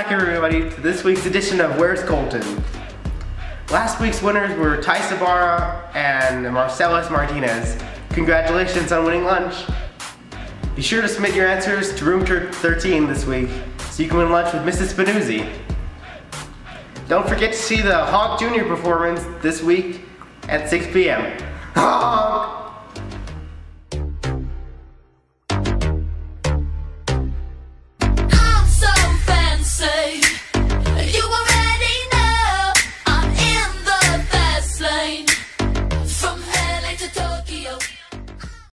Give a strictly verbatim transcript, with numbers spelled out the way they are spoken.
back everybody to this week's edition of Where's Colton? Last week's winners were Ty Sabara and Marcellus Martinez. Congratulations on winning lunch. Be sure to submit your answers to room thirteen this week so you can win lunch with Missus Spinuzzi. Don't forget to see the Hawk Junior performance this week at six p m